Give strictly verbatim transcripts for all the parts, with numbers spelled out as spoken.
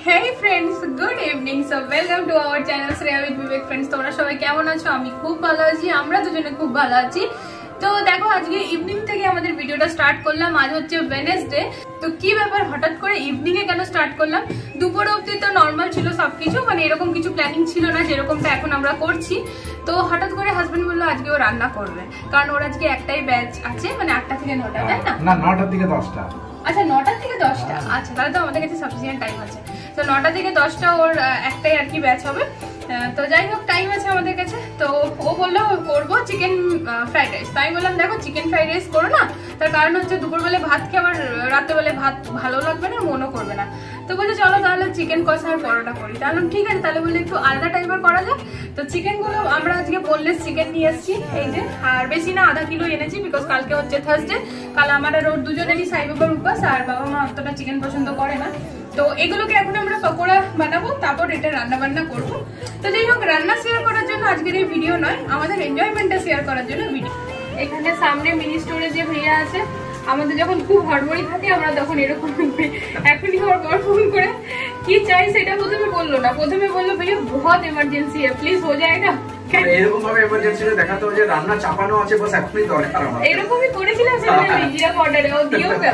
Hey friends, good evening. So welcome to our channel Shreya with Vivek friends. তোমরা সবাই কেমন আছো? আমি খুব ভালো আছি, আমরা দুজনে খুব ভালো আছি। তো দেখো আজকে ইভিনিং থেকে আমাদের ভিডিওটা স্টার্ট করলাম। আজ হচ্ছে ওয়েডনেসডে। তো কি ব্যাপার হঠাৎ করে ইভিনিং এ কেন স্টার্ট করলাম? দুপুর অবধি তো নরমাল ছিল সবকিছু, মানে এরকম কিছু প্ল্যানিং ছিল না যেরকমটা এখন আমরা করছি। তো হঠাৎ করে হাজবেন্ড বললো আজকে ও রান্না করবে, কারণ ওর আজকে একটাই ব্যাচ আছে, মানে আটটা থেকে নটা, তাই না? না, নটা থেকে দশটা। আচ্ছা, নটা থেকে দশটা। আচ্ছা, তাহলে তো আমাদের কাছে সাফিসিয়েন্ট টাইম আছে। তো নটা থেকে দশটা ওর একটাই আর কি ব্যাচ হবে। তো যাই হোক, টাইম আছে আমাদের কাছে। তো ও বললো করবো চিকেন ফ্রাইড রাইস। তাই বললাম দেখো চিকেন ফ্রাইড রাইস করো না, তার কারণ হচ্ছে দুপুরবেলা ভাত খেয়ে আবার রাত্রেবেলা ভাত ভালো লাগবে না, মনও করবে না। তো বলছে চলো তাহলে চিকেন কষা আর পরোটা করি। তাহলে ঠিক আছে, তাহলে বললে একটু আলাদা টাইপের করা যাক। তো চিকেনগুলো আমরা আজকে বললে চিকেন নিয়ে এসেছি, এই যে, আর বেশি না আধা কিলো এনেছি, বিকজ কালকে হচ্ছে থার্সডে। কাল আমার আর ওর দুজনেরই সাই বাবার উপাস, আর বাবা মা অতটা চিকেন পছন্দ করে না। তো এগুলোকে এখন আমরা পকোড়া বানাবো, তারপর এটা রান্না বান্না করবো। তো যাই হোক, রান্না শেয়ার করার জন্য আজকের এই ভিডিও নয়, আমাদের এনজয়মেন্টটা শেয়ার করার জন্য ভিডিও। এখানে সামনে মিনি স্টোরে যে ভাইয়া আছে, আমাদের যখন খুব হড়বড়ি থাকে আমরা তখন এরকম এখনই আমার বর ফোন করে কি চাই সেটা প্রথমে বললো না, প্রথমে বললো ভাইয়া বহুত এমার্জেন্সি है প্লিজ हो जाएगा। এরকম ভাবে এমার্জেন্সি দেখাতো যে রান্না চাপানো আছে, বাস এখনই দরকার আমার। এরকমই করেছিলাম সেটা জিরা অর্ডারে, ও দিয়েও গেল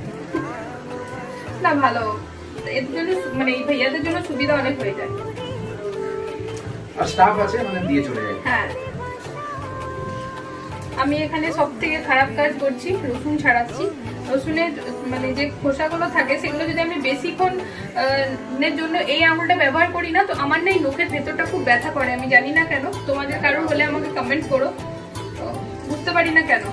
না। ভালো, এর জন্য মানে এই ভাইয়াদের জন্য সুবিধা অনেক হয়ে যায়, আর স্টাফ আছে মানে দিয়ে চলে যায়। হ্যাঁ, আমি এখানে সব থেকে খারাপ কাজ করছি, রসুন ছাড়াচ্ছি। রসুনের মানে যে খোসাগুলো থাকে সেগুলো যদি আমি বেশিক্ষণ এর জন্য এই আঙুলটা ব্যবহার করি না, তো আমার না এই নখের ভেতরটা খুব ব্যথা করে। আমি জানি না কেন, তোমাদের কারণ হলে আমাকে কমেন্ট করো, বুঝতে পারি না কেন।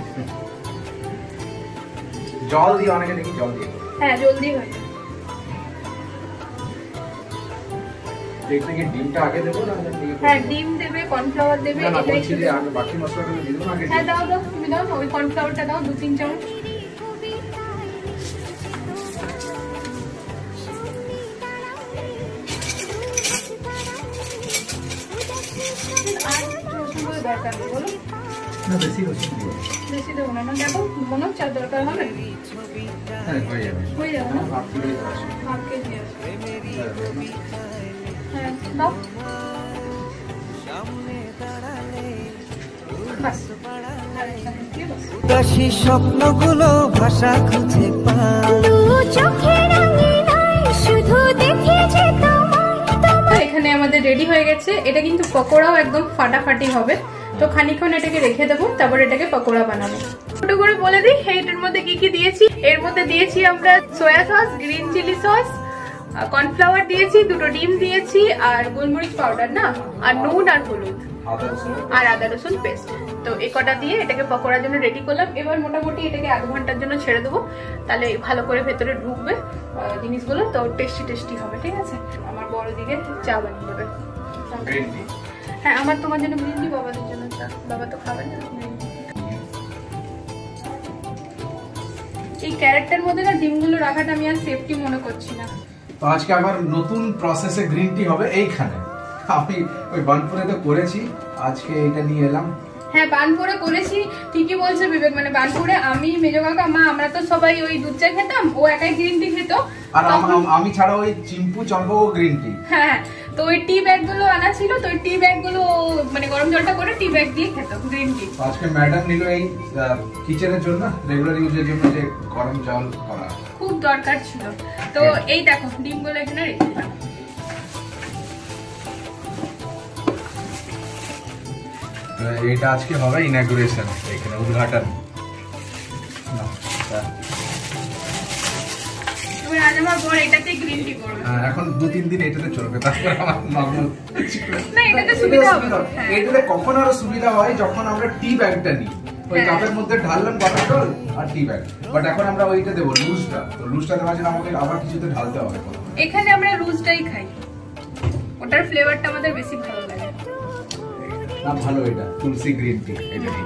জল দিয়ে অনেকে দেখি জল দিয়ে, হ্যাঁ জলদি হয়। দেখতে কি ডিমটা আগে দেবো না? হ্যাঁ ডিম দেবে, কর্নফ্লাওয়ার দেবে, এটাই ছিল। আগে বাকি মশলাগুলো দিয়ে দেবো আগে? হ্যাঁ দাও দাও, তুমি দাও, ওই কর্নফ্লাওয়ারটা দাও দু তিন চামচ। দরকার নেই বলো? না বেশি রসুন দিও। বেশি দেবো না, দেখো মনে হচ্ছে আর দরকার হবে। হ্যাঁ হয়ে যাবে, হয়ে যাবে না? হাফ কেজি আছে, হাফ কেজি আছে। হ্যাঁ দাও, বাস। কাশি স্বপ্নগুলো ভাষা খুঁজে পায়, শুধু দেখে যে তোমায়। এখানে আমাদের রেডি হয়ে গেছে। এটা কিন্তু পকোড়াও একদম ফাটাফাটি হবে। তো খানিকক্ষণ এটাকে রেখে দেবো, তারপর এটাকে পকোড়া বানাবো। ছোট করে বলে দিই এটার মধ্যে কি কি দিয়েছি। এর মধ্যে দিয়েছি আমরা soya sauce, green chilli sauce, cornflour দিয়েছি, দুটো ডিম দিয়েছি, আর গোলমরিচ পাউডার না, আর নুন আর হলুদ আর আদা রসুন পেস্ট। তো এই কটা দিয়ে এটাকে পকোড়ার জন্য রেডি করলাম। এবার মোটামুটি এটাকে আধ ঘন্টার জন্য ছেড়ে দেবো, তাহলে ভালো করে ভেতরে ঢুকবে জিনিসগুলো, তো টেস্টি টেস্টি হবে। ঠিক আছে, আমার বড় দিকে চা বানিয়ে দেবে। হ্যাঁ, আমার তোমার জন্য গ্রিন টি, বাবাদের জন্য চা। বাবা তো খাবে না। এই ক্যারেক্টার মধ্যে না ডিমগুলো রাখাটা আমি আর সেফটি মনে করছি না। তো আজকে আবার নতুন প্রসেসে গ্রিন টি হবে এইখানে। আমি ওই বানপুরে তো করেছি, আজকে এটা নিয়ে এলাম। হ্যাঁ বানপুরে করেছি, ঠিকই বলছে বিবেক। মানে বানপুরে আমি, মেজো কাকা, মা, আমরা তো সবাই ওই দুধ চা খেতাম, ও একাই গ্রিন টি খেত। আর আমি ছাড়া ওই চিম্পু চম্পক গ্রিন টি। হ্যাঁ, তো ওই টি ব্যাগ গুলো আনা ছিল, তো ওই টি ব্যাগ গুলো মানে গরম জলটা করে টি ব্যাগ দিয়ে খেত গ্রিন টি। আজকে ম্যাডাম নিল এই কিচেনের জন্য, রেগুলার ইউজের জন্য যে গরম জল করা খুব দরকার ছিল। তো এই দেখো ডিম গুলো এখানে রেখে দিলাম। এটা আজকে হবে ইনঅগ্রেশন, এখানে উদ্ঘাটন। আজ আমার বর এটাতে গ্রিন টি করবে। এখন দু তিন দিন এটাতে চলবে, তারপর আমার নরমাল। না এটাতে সুবিধা হবে। এটাতে কখন আরো সুবিধা হয় যখন আমরা টি ব্যাগটা নিই, ওই কাপের মধ্যে ঢাললাম বাটার জল আর টি ব্যাগ। বাট এখন আমরা ওইটা দেবো লুজটা, তো লুজটা দেওয়ার জন্য আমাকে আবার কিছুতে ঢালতে হবে। এখানে আমরা লুজটাই খাই, ওটার ফ্লেভারটা আমাদের বেশি ভালো লাগে। না ভালো, এটা তুলসী গ্রিন টি, এটা নিই।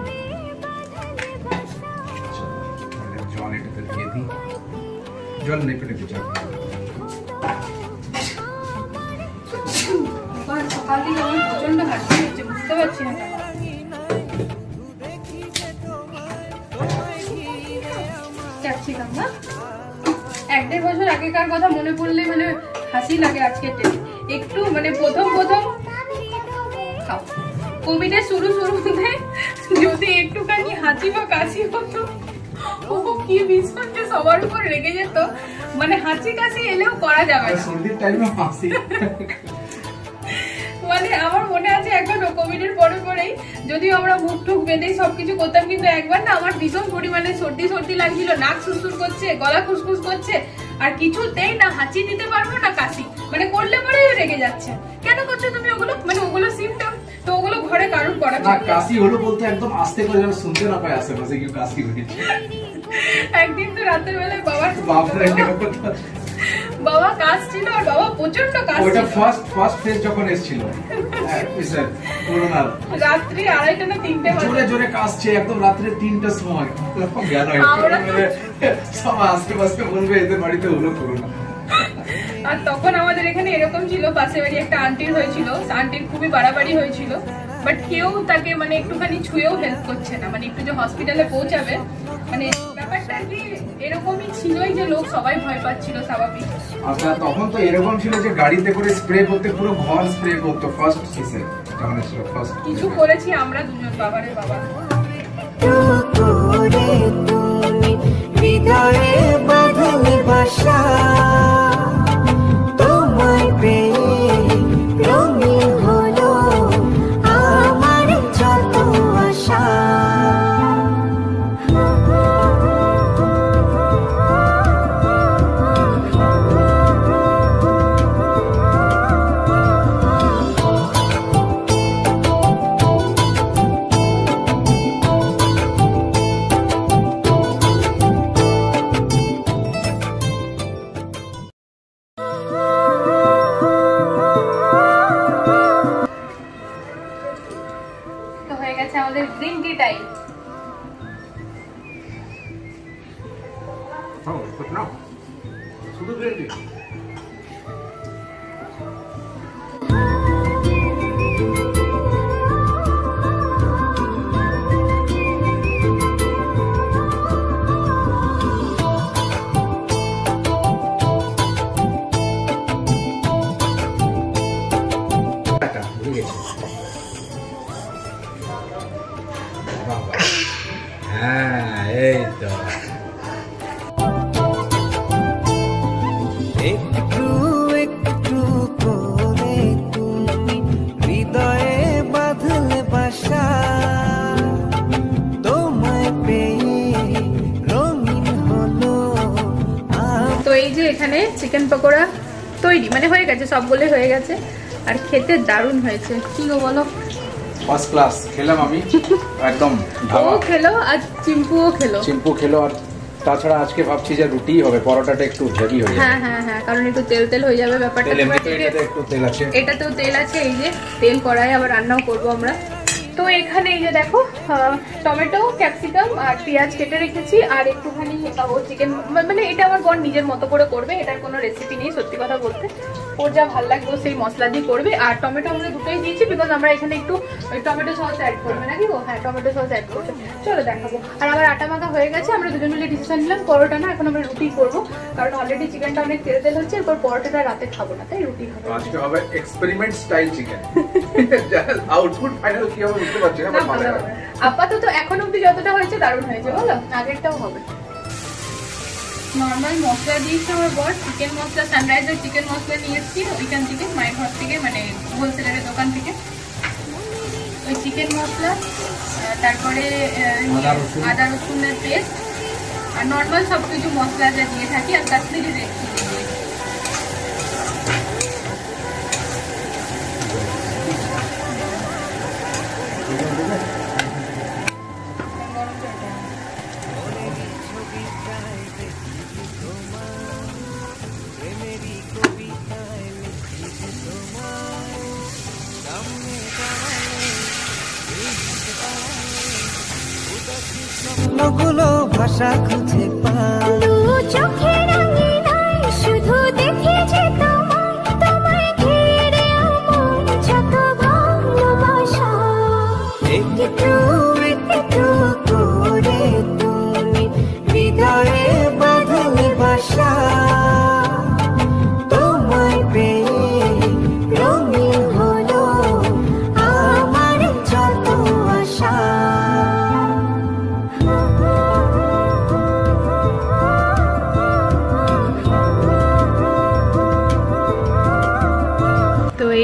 জল এটাতে দিয়ে দিই, জল নেপে নেপে চল। সকাল থেকে আমার প্রচন্ড হাসি হচ্ছে, বুঝতে পারছি না। ক্যাপসিকাম না, এক দেড় বছর আগেকার কথা মনে পড়লে মানে হাসি লাগে আজকে একটু মানে প্রথম প্রথম খাও কোভিডের শুরু শুরুতে যদি একটুখানি হাঁচি বা কাশি হতো ও কি বিস্কুটে সবার উপর রেগে যেত মানে হাঁচি কাশি এলেও করা যাবে না সর্দির টাইমে হাসি মানে আমার মনে আছে একবার কোভিডের পরে পরেই যদিও আমরা মুখ টুক বেঁধেই সবকিছু করতাম কিন্তু একবার না আমার ভীষণ পরিমাণে সর্দি সর্দি লাগছিল নাক সুরসুর করছে গলা খুসখুস করছে আর কিছুতেই না হাঁচি দিতে পারবো না কাশি মানে করলে পরেই রেগে যাচ্ছে কেন করছো তুমি ওগুলো মানে ওগুলো সিমটম তো ওগুলো ঘরে কারুর করা না কাশি হলো বলতে একদম আস্তে করে যেন শুনতে না পায় আশেপাশে কেউ কাশি হয়েছে একদিন তো রাতের বেলায় বাবার বাপরে বাবা কাশছিল আর বাবা প্রচন্ড কাশছিল ওটা ফার্স্ট ফার্স্ট ফেজ যখন এসেছিল স্যার করোনা রাত্রি আড়াইটা না তিনটে বাজে জোরে জোরে কাশছে একদম রাত্রে তিনটার সময় গেল সব আশেপাশে বলবে এদের বাড়িতে হলো করোনা আর তখন আমাদের এখানে এরকম ছিল পাশে বাড়ি একটা আন্টির হয়েছিল আন্টির খুবই বাড়াবাড়ি হয়েছিল বাট কেউ তাকে মানে একটুখানি ছুঁয়েও হেল্প করছে না মানে একটু যে হসপিটালে পৌঁছাবে মানে ব্যাপারটা কি এরকমই ছিলই যে লোক সবাই ভয় পাচ্ছিল স্বাভাবিক আচ্ছা তখন তো এরকম ছিল যে গাড়িতে করে স্প্রে করতে পুরো ঘর স্প্রে করতো ফার্স্ট কেসে যখন ছিল ফার্স্ট কিছু করেছি আমরা দুজন বাবারে বাবা হৃদয়ে বাঁধলে বাসা তোমায় পেয়ে রঙিন হলো আমার যত আশা আমাদের গ্রিন টি টাইম শুধু গ্রিন টি হ্যাঁ এই তো একটু একটু করে তুমি হৃদয়ে বাঁধলে বাসা তোমায় পেয়ে রঙিন হলো তো এই যে এখানে চিকেন পকোড়া তৈরি মানে হয়ে গেছে সবগুলো হয়ে গেছে আর খেতে দারুণ হয়েছে কি গো বলো ফার্স্ট ক্লাস খেলাম আমি একদম ও খেলো আর চিম্পুও খেলো চিম্পু খেলো আর তাছাড়া আজকে ভাবছি যে রুটি হবে পরোটাটা একটু হেভি হয়ে যাবে হ্যাঁ হ্যাঁ হ্যাঁ কারণ একটু তেল তেল হয়ে যাবে ব্যাপারটা এটাতে একটু তেল আছে এটাতেও তেল আছে এই যে তেল কড়াই আবার রান্নাও করবো আমরা তো এখানে এই যে দেখো টমেটো ক্যাপসিকাম আর পেঁয়াজ কেটে রেখেছি আর একটুখানি ও চিকেন মানে এটা আমার বোন নিজের মতো করে করবে এটার কোনো রেসিপি নেই সত্যি কথা বলতে ওর যা ভালো লাগবে সেই মশলা দিয়ে করবে আর টমেটো আমরা দুটোই দিয়েছি বিকজ আমরা এখানে একটু ওই টমেটো সস অ্যাড করবে নাকি ও হ্যাঁ টমেটো সস অ্যাড করবে চলো দেখাবো আর আমার আটা মাখা হয়ে গেছে আমরা দুজন মিলে ডিসিশন নিলাম পরোটা না এখন আমরা রুটি করবো কারণ অলরেডি চিকেনটা অনেক তেল তেল হচ্ছে এরপর পরোটাটা রাতে খাবো না তাই রুটি খাবো আজকে হবে experiment style chicken output final কি হবে বুঝতে পারছি না আপাতত এখন অব্দি যতটা হয়েছে দারুণ হয়েছে বলো আগেরটাও হবে নর্মাল মশলা দিয়েছি আমার বর চিকেন মশলা সানরাইজার চিকেন মশলা নিয়ে এসেছি ওইখান থেকে মায়ের ঘর থেকে মানে হোলসেলারের দোকান থেকে ওই চিকেন মশলা তারপরে আদা রসুনের পেস্ট আর নর্মাল সব কিছু মশলা যা দিয়ে থাকি আর কাশ্মীরি রেড চিলি স্বপ্নগুলো ভাষা খুঁজে পায় চোখে রাঙিনাই শুধু দেখে যে তোমায় তোমায় ঘিরে আমার যত ভালোবাসা একটু একটু করে তুমি হৃদয়ে বাঁধলে বাসা তোমায়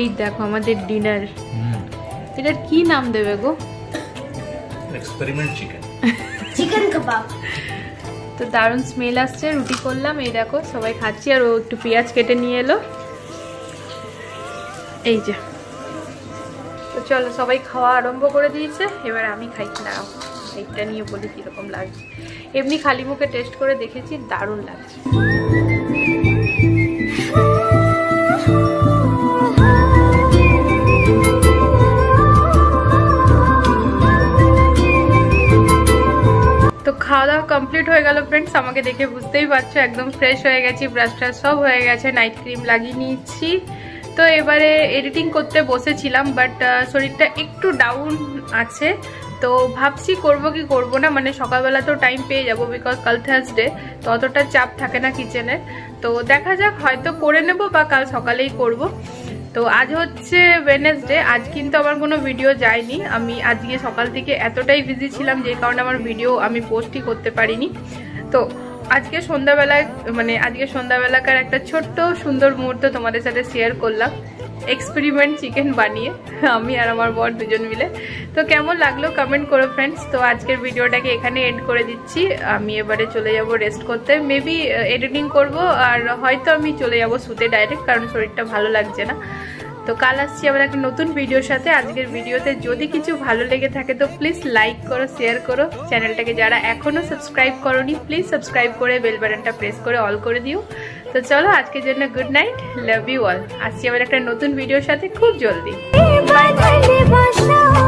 এই দেখো আমাদের ডিনার। এটার কি নাম দেবে গো? Experiment chicken, chicken kebab. তো দারুণ স্মেল আসছে, রুটি করলাম, এই দেখো সবাই খাচ্ছি। আর ও একটু পেঁয়াজ কেটে নিয়ে এলো, এই যে। তো চলো সবাই খাওয়া আরম্ভ করে দিয়েছে, এবার আমি খাই। দাঁড়াও এইটা নিয়ে বলি কিরকম লাগছে। এমনি খালি মুখে টেস্ট করে দেখেছি, দারুণ লাগছে। তো খাওয়া দাওয়া কমপ্লিট হয়ে গেল ফ্রেন্ডস। আমাকে দেখে বুঝতেই পারছো একদম ফ্রেশ হয়ে গেছি, ব্রাশ ট্রাশ সব হয়ে গেছে, নাইট ক্রিম লাগিয়ে নিয়েছি। তো এবারে এডিটিং করতে বসেছিলাম, বাট শরীরটা একটু ডাউন আছে, তো ভাবছি করব কি করব না। মানে সকালবেলা তো টাইম পেয়ে যাবো, বিকজ কাল থার্সডে, তো অতটা চাপ থাকে না কিচেনের। তো দেখা যাক, হয়তো করে নেব বা কাল সকালেই করব। তো আজ হচ্ছে ওয়েডনেসডে, আজ কিন্তু আমার কোনো ভিডিও যায়নি। আমি আজকে সকাল থেকে এতটাই বিজি ছিলাম যে কারণে আমার ভিডিও আমি পোস্টই করতে পারিনি। তো আজকে সন্ধ্যাবেলায় মানে আজকে সন্ধ্যাবেলাকার একটা ছোট্ট সুন্দর মুহূর্ত তোমাদের সাথে শেয়ার করলাম, এক্সপেরিমেন্ট চিকেন বানিয়ে আমি আর আমার বর দুজন মিলে। তো কেমন লাগলো কমেন্ট করো ফ্রেন্ডস। তো আজকের ভিডিওটাকে এখানে এন্ড করে দিচ্ছি। আমি এবারে চলে যাব রেস্ট করতে, মেবি এডিটিং করব, আর হয়তো আমি চলে যাব শুতে ডাইরেক্ট, কারণ শরীরটা ভালো লাগছে না। তো কাল আসছি আবার একটা নতুন ভিডিওর সাথে। আজকের ভিডিওতে যদি কিছু ভালো লেগে থাকে তো প্লিজ লাইক করো, শেয়ার করো। চ্যানেলটাকে যারা এখনো সাবস্ক্রাইব করোনি প্লিজ সাবস্ক্রাইব করে বেল বাটনটা প্রেস করে অল করে দিও। তো চলো আজকের জন্য good night, love you all. আসছি আবার একটা নতুন ভিডিওর সাথে খুব জলদি। বাঁধলে বাসা